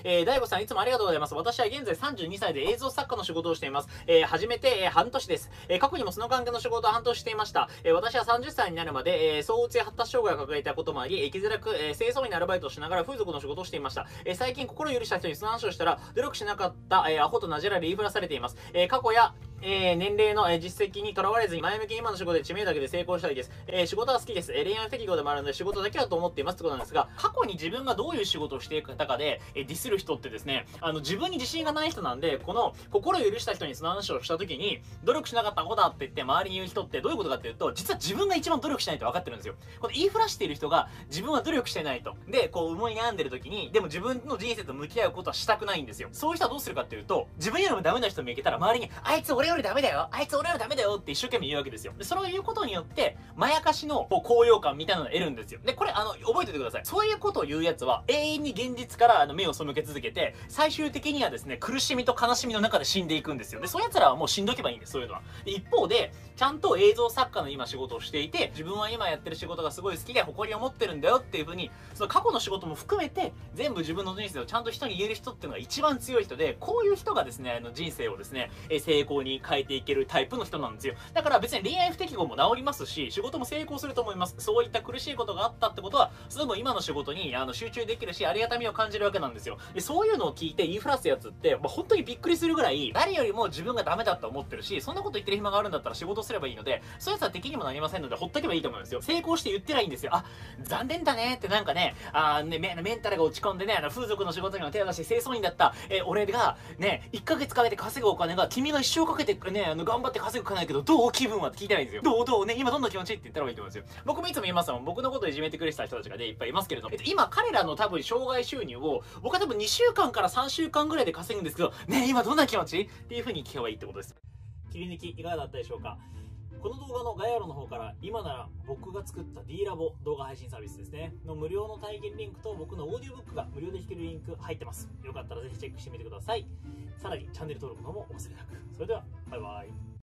大悟さんいつもありがとうございます。私は現在32歳で映像作家の仕事をしています。始めて、半年です。過去にもその関係の仕事を半年していました。私は30歳になるまで、躁うつや発達障害を抱えたこともあり、生きづらく、清掃員のアルバイトをしながら風俗の仕事をしていました。最近心を許した人にその話をしたら、努力しなかった、アホとなじられ言いふらされています。過去や年齢の実績にとらわれずに前向きに今の仕事で知名度だけで成功したいです。仕事は好きです。恋愛不適合でもあるので仕事だけはと思っていますってことなんですが、過去に自分がどういう仕事をしていたかで、ディスる人ってですね、自分に自信がない人なんで、この心を許した人にその話をした時に、努力しなかった子だって言って周りに言う人ってどういうことかっていうと、実は自分が一番努力しないと分かってるんですよ。この言いふらしている人が自分は努力してないと。で、こう思い悩んでる時に、でも自分の人生と向き合うことはしたくないんですよ。そういう人はどうするかっていうと、自分よりもダメな人見つけたら周りに、あいつ俺よりダメだよ、あいつ俺よりダメだよって一生懸命言うわけですよ。で、それを言うことによって、まやかしの高揚感みたいなのを得るんですよ。で、これ覚えておいてください。そういうことを言うやつは、永遠に現実から目を背け続けて、最終的にはですね、苦しみと悲しみの中で死んでいくんですよ。で、そういう奴らはもう死んどけばいいんです、そういうのは。で、一方で、ちゃんと映像作家の今仕事をしていて、自分は今やってる仕事がすごい好きで誇りを持ってるんだよっていう風に、その過去の仕事も含めて、全部自分の人生をちゃんと人に言える人っていうのが一番強い人で、こういう人がですね、人生をですね、成功に変えていけるタイプの人なんですよ。だから別に恋愛不適合も治りますし、仕事も成功すると思います。そういった苦しいことがあったってことは、それも今の仕事に集中できるし、ありがたみを感じるわけなんですよ。で、そういうのを聞いて言いふらすやつって、本当にびっくりするぐらい、誰よりも自分がダメだと思ってるし、そんなこと言ってる暇があるんだったら仕事すればいいので、そういうやつは敵にもなりませんので、ほっとけばいいと思うんですよ。成功して言ってないんですよ。あ、残念だねってなんかね、メンタルが落ち込んでね、風俗の仕事にも手を出して清掃員だった、俺がね、1ヶ月かけて稼ぐお金が、君が一生かけてね、頑張って稼ぐかないけど、どう気分はって聞いてないんですよ。どうね、今どんな気持ちって言ったらいいと思うんですよ。僕もいつも言いますもん。僕のことをいじめてくれてた人たちがね、いっぱいいますけれども、今彼らの多分障害収入を、僕は多分2週間から3週間ぐらいで稼ぐんですけど、ね、今どんな気持ちっていう風に聞けばいいってことです。切り抜きいかがだったでしょうか。この動画の概要欄の方から今なら僕が作った D ラボ動画配信サービスですねの無料の体験リンクと僕のオーディオブックが無料で弾けるリンク入ってます。よかったらぜひチェックしてみてください。さらにチャンネル登録の方もお忘れなく。それではバイバイ。